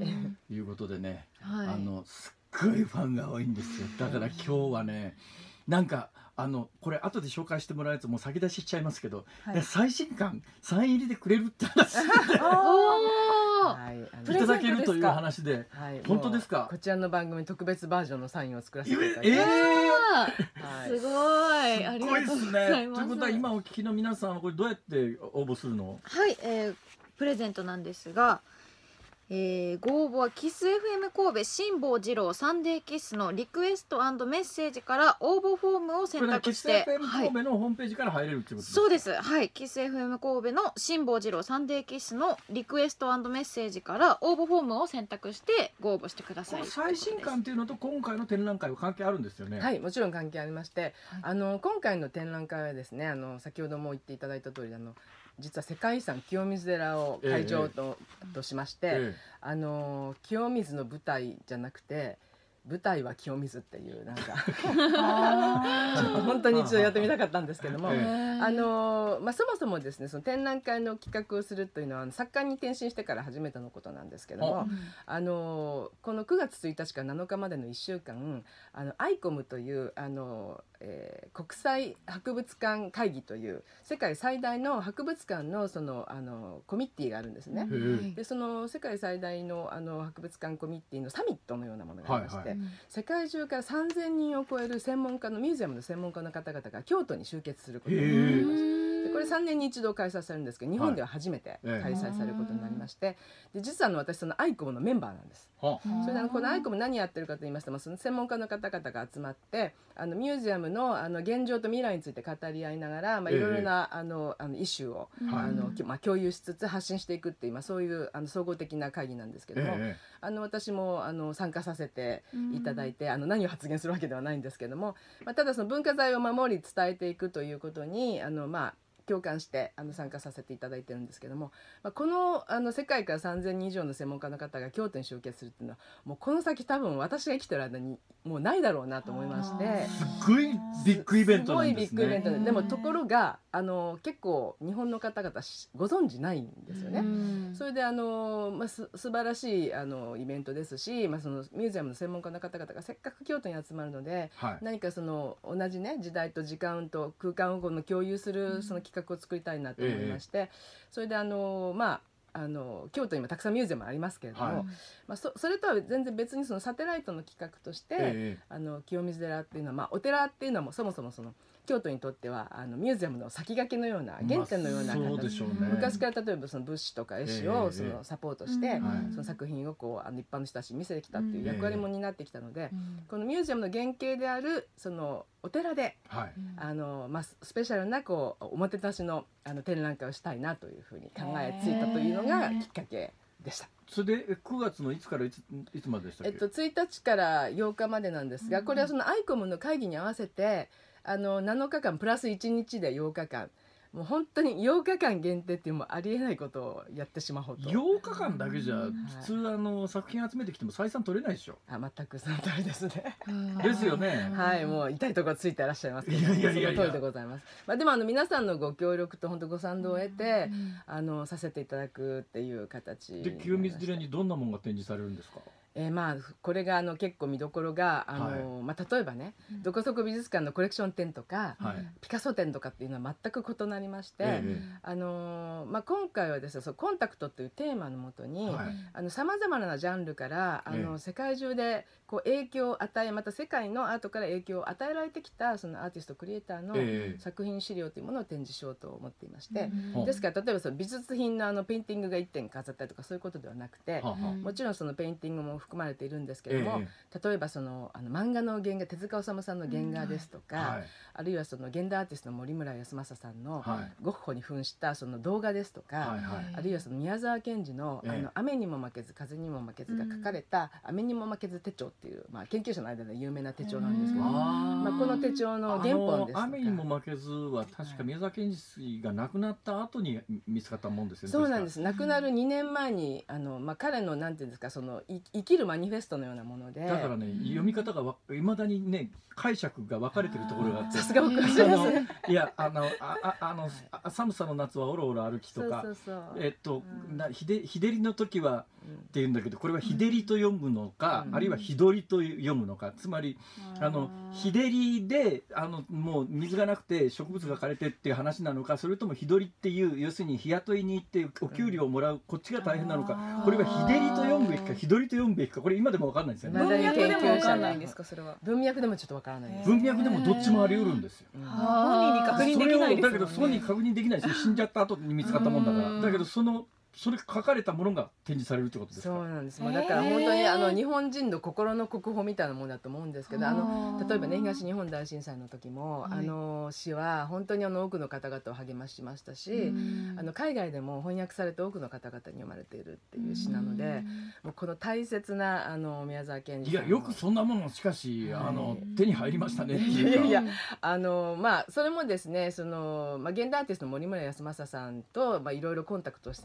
いうことでね、はい、あのすっごいファンが多いんですよ。だから今日はね。なんかあのこれ後で紹介してもらうやつもう先出ししちゃいますけど、はい、最新刊サイン入りでくれるって話でいただけるという話で、はい、本当ですか。 こちらの番組特別バージョンのサインを作らせていただきました。 えー、すごいありがとうございます。すごいですね。 ということは今お聞きの皆さんはこれどうやって応募するの。 はい、えー、プレゼントなんですが、えー、ご応募はキス エフエム 神戸辛坊治郎サンデーキスのリクエスト&メッセージから応募フォームを選択して、 キス エフエム 神戸のホームページから入れるってことですか。 そうです。はい、キス エフエム 神戸の辛坊治郎サンデーキスのリクエスト&メッセージから応募フォームを選択してご応募してください。 最新刊っていうのと今回の展覧会は関係あるんですよね。 はい、もちろん関係ありまして、はい、あの今回の展覧会はですね、あの先ほども言っていただいた通りあの実は世界遺産清水寺を会場と、ええ、としまして、えあの清水の舞台じゃなくて舞台は清水っていうなんかちょっと本当に一度やってみたかったんですけども、あのまあ、そもそもですねその展覧会の企画をするというのは作家に転身してから初めてのことなんですけども、あのこのくがつついたちからなのかまでのいっしゅうかんあのアイコムというあの、えー、国際博物館会議という世界最大の博物館のそのあのコミッティがあるんですね。でその世界最大のあの博物館コミッティのサミットのようなものがありまして、はいはい、世界中からさんぜんにんを超える専門家のミュージアムの専門家の方々が京都に集結することになりました。でこれさんねんに一度開催されるんですけど日本では初めて開催されることになりまして、はい、で実はあの私そのアイコムのメンバーなんです。それであのこのアイコム何やってるかと言いますと、まあ、その専門家の方々が集まってあのミュージアムのあの現状と未来について語り合いながら、まあ、いろいろなあのあのイシューを、あのまあ、共有しつつ発信していくっていう、まあ、そういうあの総合的な会議なんですけども、あの私もあの参加させていただいてあの何を発言するわけではないんですけども、まあ、ただその文化財を守り伝えていくということにあのまあ共感してあの参加させていただいてるんですけども、まあ、この、あの世界からさんぜんにん以上の専門家の方が京都に集結するっていうのはもうこの先多分私が生きてる間にもうないだろうなと思いまして、 すごいビッグイベントなんですね。 すごいビッグイベントで、でもところがあの結構日本の方々ご存知ないんですよね。それであの、まあ、す素晴らしいあのイベントですし、まあ、そのミュージアムの専門家の方々がせっかく京都に集まるので、はい、何かその同じね時代と時間と空間をこの共有するその企画を作りたいなと思いまして、ええ、それであのまああの京都にもたくさんミュージアムありますけれども、はい、まあ、そ, それとは全然別にそのサテライトの企画として、ええ、あの清水寺っていうのは、まあ、お寺っていうのはもそもそもその京都にとってはあのミュージアムの先駆けのような原点のような形、まあそうでしょうね、昔から例えばその仏師とか絵師をそのサポートして、ええ、その作品をこうあの一般の人たちに見せてきたっていう役割も担ってきたので、ええ、このミュージアムの原型であるそのお寺で、はい、あのまあ、スペシャルなこうおもてなしの、あの展覧会をしたいなというふうに考えついたというのがきっかけでした。 それでくがつのいつからいつ、いつまででしたっけ？ えっと、ついたちからようかまでなんですが、これはそのアイコムの会議に合わせてあのなのかかんプラスいちにちでようかかん、もう本当にようかかん限定っていうもうありえないことをやってしまおうと。 ようかかんだけじゃ、うん、普通あの作品集めてきても採算取れないでしょ。 あ、全くその通りですね。 ですよね。 はい、もう痛いところついていらっしゃいますけど、いやいやいやいや、その通りでございます。まあ、でもあの皆さんのご協力と本当ご賛同を得て、うん、あのさせていただくっていう形で。清水寺にどんなものが展示されるんですか？ えー、まあこれがあの結構見どころがあの、はい、まあ、例えばね、どこそこ美術館のコレクション展とか、はい、ピカソ展とかっていうのは全く異なりまして、えーあのまあ、今回はですね、そうコンタクトというテーマのもとにさまざまなジャンルからあの、えー、世界中でこう影響を与え、また世界のアートから影響を与えられてきたそのアーティストクリエイターの作品資料というものを展示しようと思っていまして、えー、ですから例えばその美術品のあのペインティングがいってん飾ったりとかそういうことではなくて、もちろんそのペインティングも含まれているんですけれども、えー、例えばそのあの漫画の原画、手塚治虫さんの原画ですとか、うん、はい、あるいはその現代アーティストの森村泰昌さんのゴッホに扮したその動画ですとか、はいはい、あるいはその宮沢賢治の、えー、あの雨にも負けず風にも負けずが書かれた、うん、雨にも負けず手帳っていう、まあ、研究者の間で有名な手帳なんですけど、まあ、この手帳の原本ですとか、 雨にも負けずは確か宮沢賢治が亡くなった後に見つかったもんですよね。 そうなんです。亡くなるにねんまえにあの、まあ、彼のなんていうんですか、その生きるマニフェストのようなもので、 だからね、読み方がいまだにね解釈が分かれてるところがあって、 さすが僕ですいやあのあああのあ寒さの夏はおろおろ歩きとか、 そうそうそう、 えっと、うん、な日で日照りの時はっていうんだけど、これは日照りと読むのか、うん、あるいは日取りと読むのか、つまりあの日照りであのもう水がなくて植物が枯れてっていう話なのか、それとも日取りっていう要するに日雇いに行ってお給料をもらうこっちが大変なのか、これは日照りと読むべきか日取りと読むべきか、これ今でも分かんないですよね。 文脈でも分かんないんですか？それは文脈でもちょっと分からないです。 文脈でもどっちもあり得るんですよ。 本人に確認できないですよね。 だけど本人に確認できないですよ。死んじゃった後に見つかったもんだから。だけどそのそれ書かれたものが展示されるってことですか？ そうなんです。もうだから本当にあの日本人の心の国宝みたいなものだと思うんですけど、あの例えばね、東日本大震災の時も、はい、あの詩は本当にあの多くの方々を励ましましたし、あの海外でも翻訳されて多くの方々に読まれているっていう詩なので、もうこの大切なあの宮沢賢治さんの、 いやよくそんなものしかし、はい、あの手に入りましたねっていうか、 いやいやあのまあそれもですね、そのまあ現代アーティストの森村泰昌さんとまあいろいろコンタクトしている中で。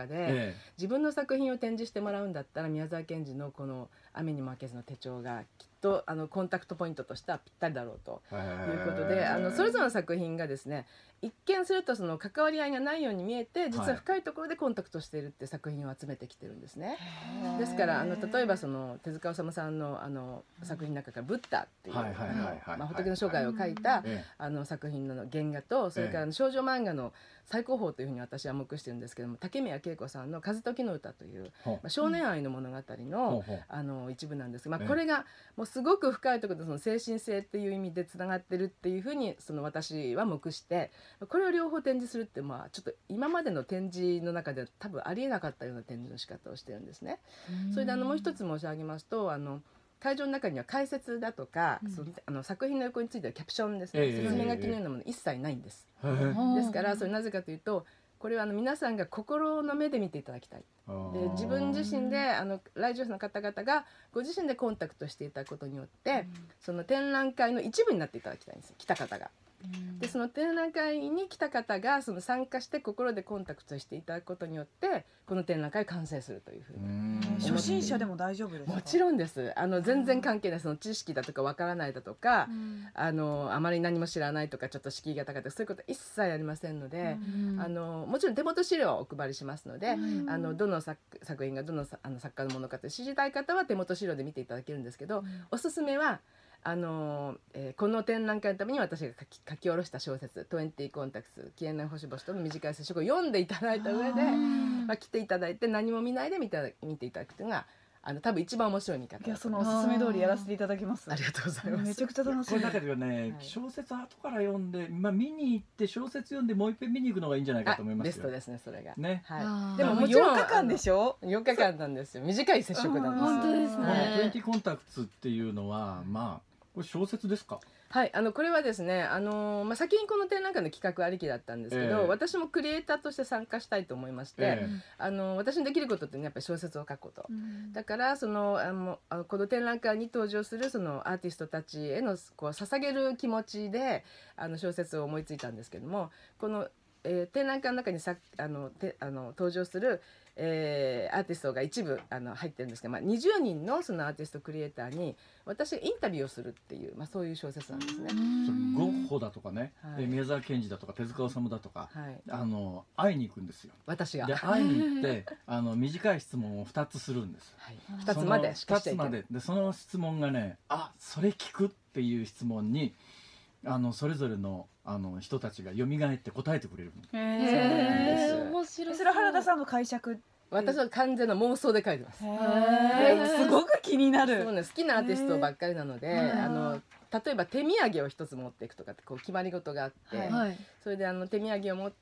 で、 ええ、 自分の作品を展示してもらうんだったら宮沢賢治のこの「雨にも負けず」の手帳がきっとあのコンタクトポイントとしてはぴったりだろうということで、あのそれぞれの作品がですね一見するとその関わり合いがないように見えて実は深いところでコンタクトしているっていう作品を集めてきてるんですね。ですからあの例えばその手塚治虫さんのあの作品の中から「ブッダ」っていう仏の生涯を書いたあの作品の原画と、それから少女漫画の最高峰というふうに私は目してるんですけども、竹宮恵子さんの「風時の歌」という、まあ、少年愛の物語のあの一部なんですが、まあ、これがもうすごく深いところでその精神性っていう意味でつながってるっていうふうにその私は目して、これを両方展示するって、まあちょっと今までの展示の中では多分ありえなかったような展示の仕方をしてるんですね。それであのもう一つ申し上げますと、あの会場の中には解説だとか、うん、そのあの作品の横についてはキャプションですね、えー、説明書きのようなもの一切ないんです、えー、ですからそれなぜかというと、これはあの皆さんが心の目で見ていただきたい。で自分自身であの来場者の方々がご自身でコンタクトしていただくことによって、うん、その展覧会の一部になっていただきたいんです、来た方が。でその展覧会に来た方がその参加して心でコンタクトしていただくことによってこの展覧会完成するというふうに。 初心者でも大丈夫ですか？ もちろんです。あの全然関係ないその知識だとかわからないだとか、あのあまり何も知らないとかちょっと敷居が高いとかそういうことは一切ありませんので、あのもちろん手元資料をお配りしますので、あのどの 作, 作品がどのあの作家のものかと知りたい方は手元資料で見ていただけるんですけど、おすすめはあのえー、この展覧会のために私が書き、書き下ろした小説「トゥエンティーコンタクツ消えない星々との短い接触」を読んでいただいた上で、まあ、来ていただいて何も見ないで見た見ていただくというのがあの多分一番面白い見方。 いやそのおすすめ通りやらせていただきます。 ありがとうございます。 めちゃくちゃ楽しい。 これだけではね、はい、小説後から読んで、まあ、見に行って小説読んでもう一遍見に行くのがいいんじゃないかと思いますよ。 ベストですねそれが。 ね。 はい。 でももちろんよっかかんでしょ。 よっかかんなんですよ。短い接触なんですよ。 本当ですね。 このトゥエンティーコンタクツっていうのはまあこれ小説ですか？ はい、あのこれはですね、あのーまあ、先にこの展覧会の企画ありきだったんですけど、えー、私もクリエイターとして参加したいと思いまして、えー、あの私にできることって、ね、やっぱり小説を書くこと、うん、だからそのあのあのこの展覧会に登場するそのアーティストたちへのこう捧げる気持ちであの小説を思いついたんですけども、この、えー、展覧会の中にさあのてあの登場するえー、アーティストが一部あの入ってるんですけど、まあ、にじゅうにんのそのアーティストクリエイターに私がインタビューをするっていう、まあ、そういう小説なんですね。 ゴッホだとかね、はい、宮沢賢治だとか手塚治虫だとか、はい、あの会いに行くんですよ。 私がで会いに行ってあの短い質問をふたつするんです、 はい、ふたつまでしかしちゃいけない。 ふたつまででその質問がね、あそれ聞くっていう質問にあのそれぞれのあの人たちが蘇って答えてくれるの。 へー、面白い。 それは原田さんの解釈。 私は完全な妄想で書いてます。 すごく気になる。 そうね、好きなアーティストばっかりなので、あの例えば手土産を一つ持っていくとかってこう決まり事があって、はい、それであの手土産を持って、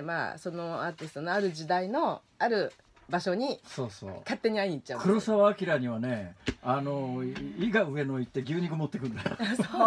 まあ、そのアーティストのある時代のある場所に勝手に会いに行っちゃう。 黒澤明にはね、あの伊賀上野行って牛肉持ってくるんだよ。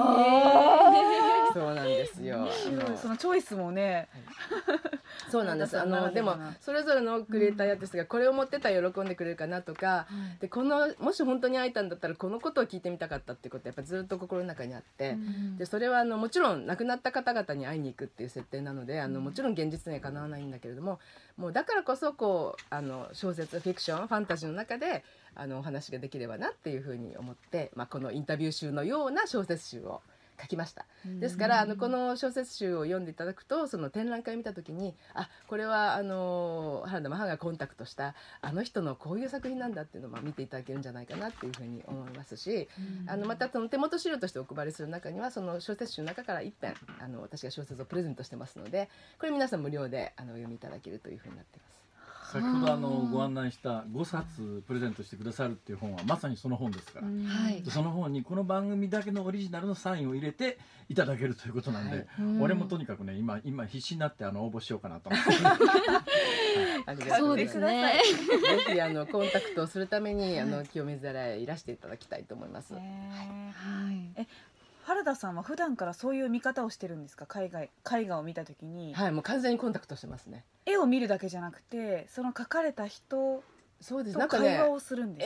そうなんですよ。 そのチョイスもね。 そうなんです。あのでもそれぞれのクリエイターアーティストがこれを持ってたら喜んでくれるかなとか、でこのもし本当に会えたんだったらこのことを聞いてみたかったっていうことはやっぱずっと心の中にあって、でそれはあのもちろん亡くなった方々に会いに行くっていう設定なので、あのもちろん現実にはかなわないんだけれども、もうだからこそこうあの小説フィクションファンタジーの中であのお話ができればなっていうふうに思って、まあ、このインタビュー集のような小説集を書きました。ですからあのこの小説集を読んでいただくと、その展覧会を見た時に、あこれはあの原田マハがコンタクトしたあの人のこういう作品なんだっていうのをまあ見ていただけるんじゃないかなっていうふうに思いますし、あのまたその手元資料としてお配りする中にはその小説集の中から一編あの私が小説をプレゼントしてますので、これ皆さん無料であのお読みいただけるというふうになっています。 先ほどあのご案内したごさつプレゼントしてくださるっていう本はまさにその本ですから、はい、その本にこの番組だけのオリジナルのサインを入れていただけるということなんで、はい、俺もとにかくね今今必死になってあの応募しようかなと思ってありがとうございます。そうですね。ぜひあのコンタクトをするためにあの清水寺へいらしていただきたいと思います。はい。 え原田さんは普段からそういう見方をしてるんですか？海外絵画を見たときに。 はい、もう完全にコンタクトしてますね。 絵を見るだけじゃなくて、その描かれた人そうです。 と会話をするんです。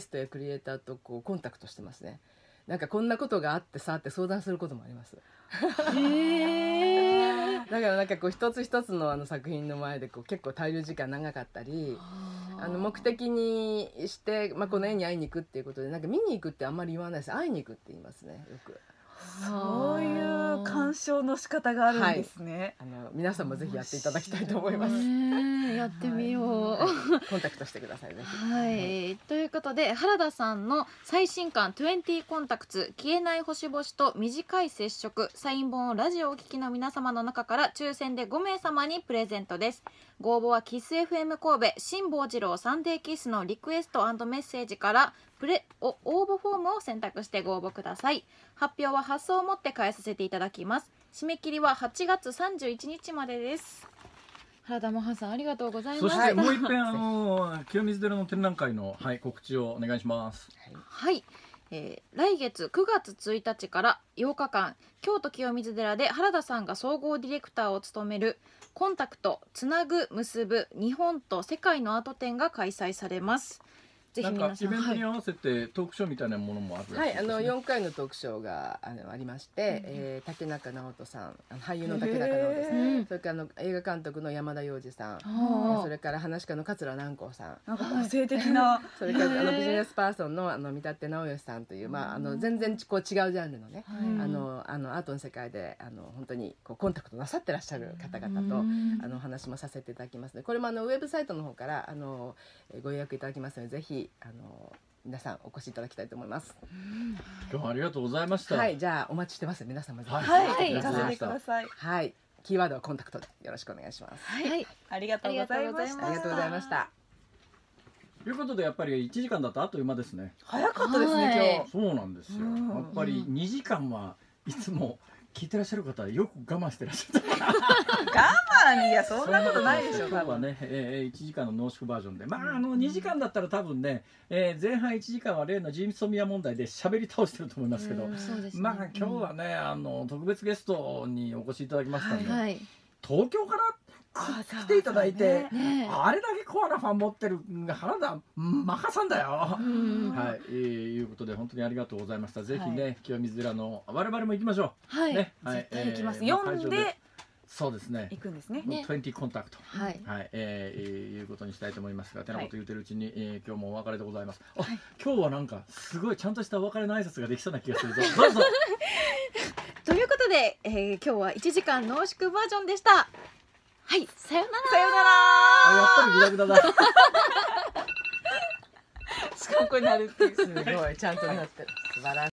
絵をインターフェースにして、その向こう側にいるアーティストやクリエイターとこうコンタクトしてますね。 なんかこんなことがあってさって相談することもあります。 へえ。 だからなんかこう一つ一つのあの作品の前でこう結構滞留時間長かったり、あの目的にして、まあ、この絵に会いに行くっていうことでなんか見に行くってあんまり言わないです。会いに行くって言いますねよく。 そういう鑑賞の仕方があるんですね。 はい、あの皆さんもぜひやっていただきたいと思います。 やってみよう、はいはい、コンタクトしてくださいね。 はい、はい、ということで原田さんの最新刊にじゅうコンタクツ消えない星々と短い接触サイン本をラジオをお聞きの皆様の中から抽選でごめいさまにプレゼントです。ご応募はキス エフエム 神戸辛坊治郎サンデーキスのリクエスト&メッセージからプレお応募フォームを選択してご応募ください。発表は発送をもって返させていただきます。締め切りははちがつさんじゅういちにちまでです。原田真帆さんありがとうございました。 そしてもう一遍あの清水寺の展覧会の、はい、告知をお願いします。 はい、えー、来月くがつついたちからようかかん京都清水寺で原田さんが総合ディレクターを務めるコンタクトつなぐ結ぶ日本と世界のアート展が開催されます。ぜひ皆さんなんかイベントに合わせてトークショーみたいなものもあるらしいですね。 はい、あのよんかいのトークショーがあのありまして、うんえー、竹中直人さん、あの俳優の竹中直人さん、それからあの映画監督の山田洋次さん、それから話し家の桂南光さん、 なんか個性的な、 それからあのビジネスパーソンのあの見立て直義さんという、まあ、あの全然こう違うジャンルのね、あのあのアートの世界であの本当にこうコンタクトなさってらっしゃる方々とあのお話もさせていただきますので、これもあのウェブサイトの方からあのご予約いただきますので、ぜひあの皆さんお越しいただきたいと思います。 今日はありがとうございました。 はい、じゃあお待ちしてます。皆様ぜひ。 はい、行かせてください。 はい、キーワードはコンタクトでよろしくお願いします。 はい、 ありがとうございました。 ありがとうございました。 ということでやっぱりいちじかんだとあっという間ですね。 早かったですね今日。 そうなんですよ。やっぱりにじかんはいつも聞いてらっしゃる方はよく我慢してらっしゃった。 我慢いやそんなことないでしょ。 今日はね、えー、いちじかんの濃縮バージョンで、まああのにじかんだったら多分ね、えー、前半いちじかんは例のジームソミア問題で喋り倒してると思いますけど、まあ今日はねあの特別ゲストにお越しいただきましたので、はい、東京から来ていただいて、ね、あれだけコアなファン持ってる原田マカさんだよ。はい、えー、いうことで本当にありがとうございました。ぜひね、はい、清水寺の我々も行きましょう。 はい、 ね、 絶対行きます。読んで。 そうですね。 行くんですね。 にじゅうコンタクト。 はい。 はい、えー、いうことにしたいと思いますが、てなこと言ってるうちに、えー、今日もお別れでございます。あ、はい、今日はなんかすごいちゃんとしたお別れの挨拶ができそうな気がするぞ。どうぞ。 ということで、えー、今日はいちじかん濃縮バージョンでした。はい、さよなら。 さよなら。 あ、やっぱりグダグダだ。 しかもここになるっていう。 すごいちゃんとなってる。素晴らしい。